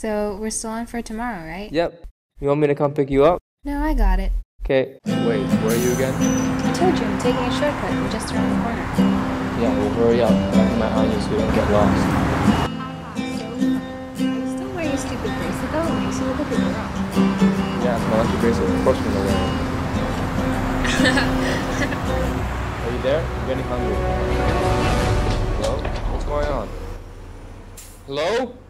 So we're still on for tomorrow, right? Yep. You want me to come pick you up? No, I got it. Okay. Wait, where are you again? I told you I'm taking a shortcut. We're just around the corner. Yeah, well hurry up. I have my eye on you so you don't get lost. Are you still wearing your stupid bracelet though? It makes you look like a girl. Yeah, it's my lucky bracelet. Of course I'm gonna wear it. Are you there? I'm getting hungry. Hello? What's going on? Hello?